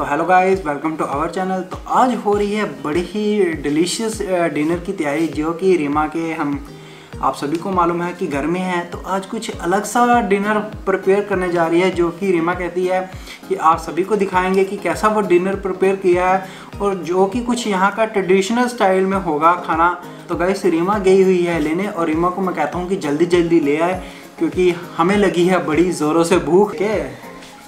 तो hello guys, welcome to our channel. तो आज हो रही है बड़ी ही डिलीशियस डिनर की तैयारी, जो कि रीमा के आप सभी को मालूम है कि घर में है। तो आज कुछ अलग सा डिनर प्रिपेयर करने जा रही है, जो कि रीमा कहती है कि आप सभी को दिखाएंगे कि कैसा वो डिनर प्रिपेयर किया है, और जो कि कुछ यहाँ का ट्रेडिशनल स्टाइल में होगा खाना। तो गाइस रीमा गई हुई है लेने, और रीमा को मैं कहता हूँ कि जल्दी जल्दी ले आए, क्योंकि हमें लगी है बड़ी ज़ोरों से भूख के।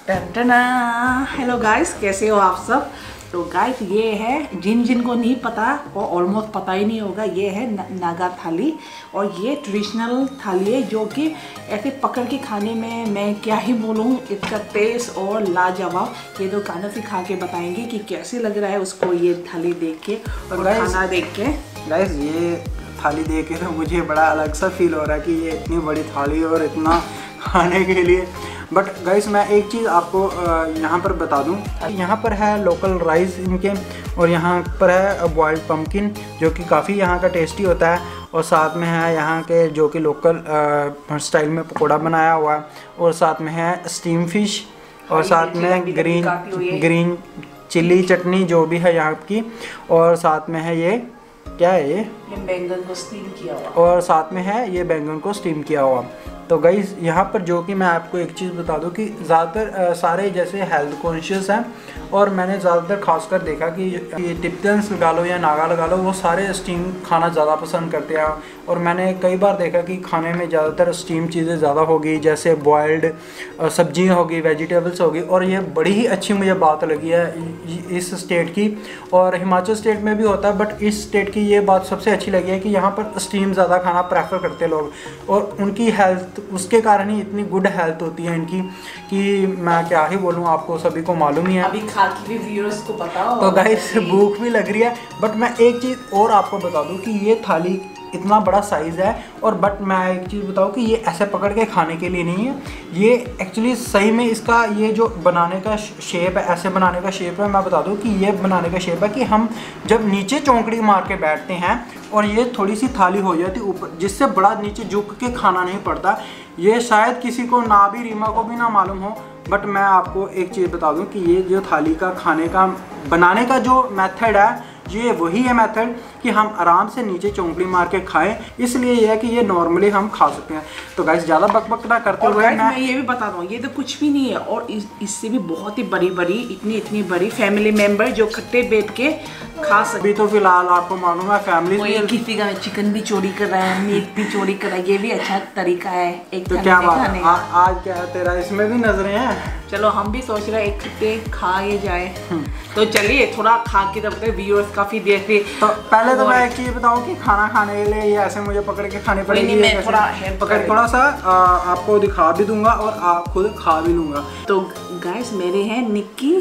हेलो गाइस, कैसे हो आप सब। तो गाइस ये है, जिनको नहीं पता और ऑलमोस्ट पता ही नहीं होगा, ये है नागा थाली। और ये ट्रेडिशनल थाली है जो कि ऐसे पकड़ के खाने में मैं क्या ही बोलूँ, इसका टेस्ट और लाजवाब। ये तो खाना से खा के बताएंगे कि कैसे लग रहा है उसको ये थाली देख के और खाना देख के। गाइस ये थाली देख के तो मुझे बड़ा अलग सा फील हो रहा है कि ये इतनी बड़ी थाली और इतना खाने के लिए। बट गाइस मैं एक चीज़ आपको यहाँ पर बता दूँ, यहाँ पर है लोकल राइस इनके, और यहाँ पर है बॉइल्ड पम्पकिन जो कि काफ़ी यहाँ का टेस्टी होता है, और साथ में है यहाँ के जो कि लोकल स्टाइल में पकोड़ा बनाया हुआ है, और साथ में है स्टीम फिश, और साथ में ग्रीन चिल्ली चटनी जो भी है यहाँ की, और साथ में है ये क्या है, ये बैंगन को स्टीम किया हुआ, और साथ में है ये बैंगन को स्टीम किया हुआ। तो गाइस यहाँ पर जो कि मैं आपको एक चीज़ बता दूं कि ज़्यादातर सारे जैसे हेल्थ कॉन्शियस हैं, और मैंने ज़्यादातर खासकर देखा कि टिप्टन्स लगा लो या नागा लगा लो, वो सारे स्टीम खाना ज़्यादा पसंद करते हैं। और मैंने कई बार देखा कि खाने में ज़्यादातर स्टीम चीज़ें ज़्यादा होगी, जैसे बॉयल्ड सब्जियाँ होगी, वेजिटेबल्स होगी। और ये बड़ी ही अच्छी मुझे बात लगी है इस स्टेट की, और हिमाचल स्टेट में भी होता है, बट इस स्टेट की ये बात सबसे अच्छी लगी है कि यहाँ पर स्टीम ज़्यादा खाना प्रेफर करते लोग, और उनकी हेल्थ उसके कारण ही इतनी गुड हेल्थ होती है इनकी कि मैं क्या ही बोलूँ, आपको सभी को मालूम ही है। अभी खा के भी व्यूअर्स को पता हो। तो गाइस भूख भी लग रही है, बट मैं एक चीज़ और आपको बता दूं कि ये थाली इतना बड़ा साइज़ है, और बट मैं एक चीज़ बताऊं कि ये ऐसे पकड़ के खाने के लिए नहीं है। ये एक्चुअली सही में इसका ये जो बनाने का शेप है, ऐसे बनाने का शेप है, मैं बता दूं कि ये बनाने का शेप है कि हम जब नीचे चौंकड़ी मार के बैठते हैं और ये थोड़ी सी थाली हो जाती है ऊपर, जिससे बड़ा नीचे झुक के खाना नहीं पड़ता। ये शायद किसी को ना भी, रीमा को भी ना मालूम हो, बट मैं आपको एक चीज़ बता दूं कि ये जो थाली का खाने का बनाने का जो मेथड है, ये वही है मेथड कि हम आराम से नीचे चौंकड़ी मार के खाएं। इसलिए यह है कि ये नॉर्मली हम खा सकते हैं। तो गाइस ज़्यादा बकबक ना करते हुए मैं ये भी बता दूँ, ये तो कुछ भी नहीं है, और इससे भी बहुत ही बड़ी इतनी बड़ी फैमिली मेंबर जो इकट्ठे बैठ के खा सकते। अभी तो फिलहाल आपको मालूम है फैमिली, किसी का चिकन भी चोरी कर रहा है, मीट भी चोरी कर रहा है, ये भी अच्छा तरीका है एक। तो क्या बात है, आज क्या है तेरा इसमें भी नजरें हैं। चलो हम भी सोच रहे हैं इकट्ठे खा ये जाए। तो चलिए थोड़ा खा के तब तक व्यूअर्स काफी देर से। तो पहले तो मैं एक चीज बताऊं कि खाना खाने के लिए ये ऐसे मुझे पकड़ के खाने पड़ेगी। मैं थोड़ा सा आपको दिखा भी दूंगा और आप खुद खा भी लूंगा। तो गाइस मेरे हैं निक्की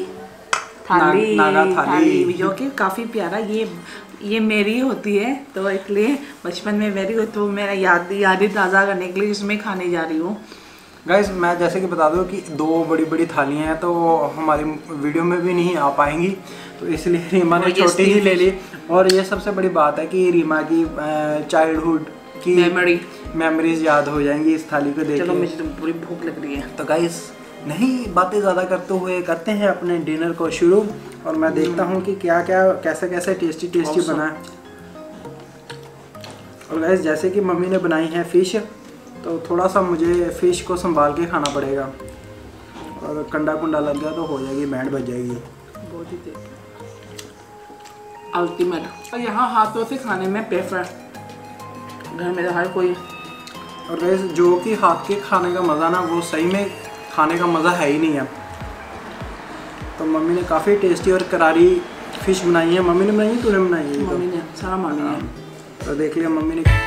थाली, नागा थाली जो कि काफी प्यारा, ये मेरी होती है, तो इसलिए बचपन में मेरी हो, तो मेरा यादें ताज़ा करने के लिए इसमें खाने जा रही हूँ। गाइस मैं जैसे कि बता दूं कि दो बड़ी बड़ी थालियां हैं, तो हमारी वीडियो में भी नहीं आ पाएंगी, तो इसलिए रीमा ने छोटी ही ले ली। और ये सबसे बड़ी बात है कि रीमा की चाइल्डहुड की मेमोरीज याद हो जाएंगी इस थाली को देख के। चलो मुझे तो पूरी भूख लग रही है। तो गाइस नहीं बातें ज़्यादा करते हुए करते हैं अपने डिनर को शुरू, और मैं देखता हूँ कि क्या क्या कैसे कैसे टेस्टी बना है। और गाइस जैसे कि मम्मी ने बनाई है फ़िश, तो थोड़ा सा मुझे फ़िश को संभाल के खाना पड़ेगा, और कंडा कुंडा लग गया तो हो जाएगी, बैंड बज जाएगी। बहुत ही अल्टीमेट। और यहाँ हाथों से खाने में प्रेफर, घर में हर कोई। और गाइस जो कि हाथ के खाने का मज़ा ना, वो सही में खाने का मज़ा है ही नहीं है। तो मम्मी ने काफ़ी टेस्टी और करारी फ़िश बनाई है। मम्मी ने बनाई, तूने बनाई है? मम्मी ने, सारा मम्मी ने। तो देख लिया मम्मी ने।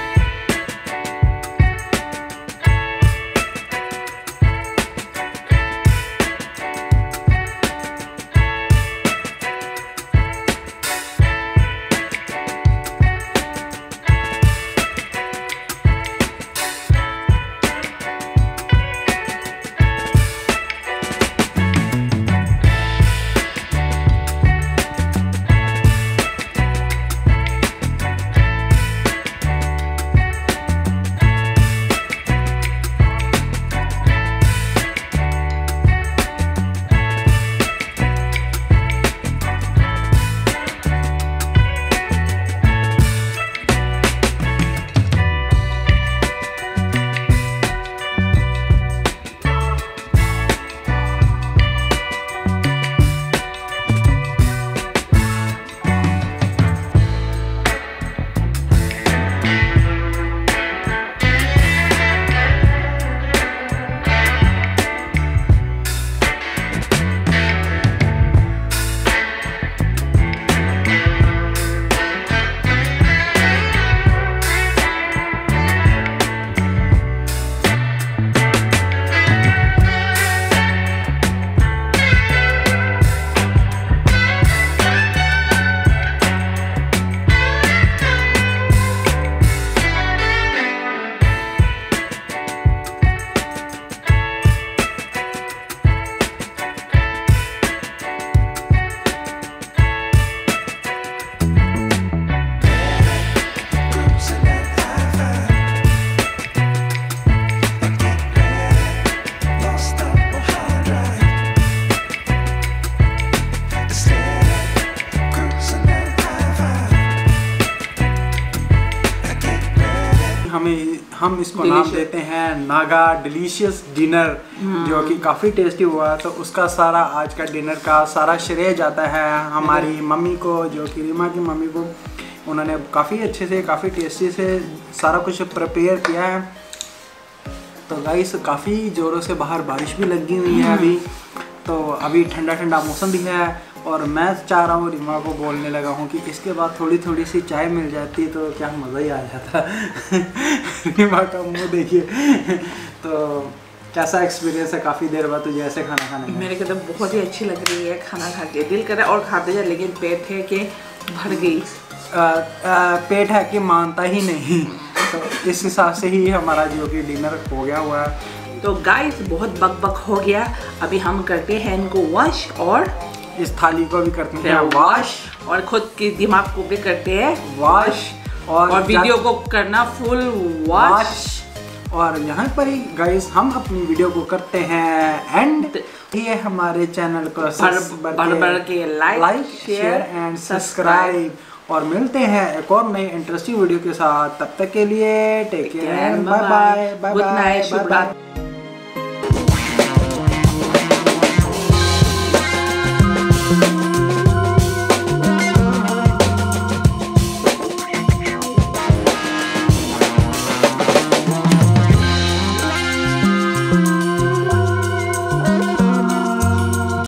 हम इसको नाम देते हैं नागा डिलीशियस डिनर, जो कि काफ़ी टेस्टी हुआ। तो उसका सारा आज का डिनर का सारा श्रेय जाता है हमारी मम्मी को, जो कि रीमा की मम्मी को। उन्होंने काफ़ी अच्छे से, काफ़ी टेस्टी से सारा कुछ प्रिपेयर किया है। तो गाइस काफ़ी ज़ोरों से बाहर बारिश भी लगी हुई है अभी, तो अभी ठंडा ठंडा मौसम भी है। और मैं चाह रहा हूँ, रीमा को बोलने लगा हूँ कि इसके बाद थोड़ी थोड़ी सी चाय मिल जाती तो क्या मज़ा ही आ जाता। रीमा का मुंह देखिए। तो कैसा एक्सपीरियंस है काफ़ी देर बाद तुझे ऐसे खाना खाने में? मेरे को तो बहुत ही अच्छी लग रही है खाना खा के, दिल कर रहा है और खाते जाए, लेकिन पेट है कि भर गई। पेट है कि मानता ही नहीं। तो इस हिसाब से ही हमारा जो कि डिनर हो गया हुआ है। तो गाइस बहुत बक बक हो गया, अभी हम करते हैं इनको वॉश, और इस थाली को भी करते हैं वॉश, और खुद के दिमाग को भी करते हैं वॉश, और वीडियो को करना फुल वॉश। और यहाँ पर ही गाइस हम अपनी वीडियो को करते हैं एंड। ये हमारे चैनल को बढ़ के लाइक शेयर एंड सब्सक्राइब। और मिलते हैं एक और नई इंटरेस्टिंग वीडियो के साथ। तब तक के लिए take care, bye bye, good night, शुभ रात्रि।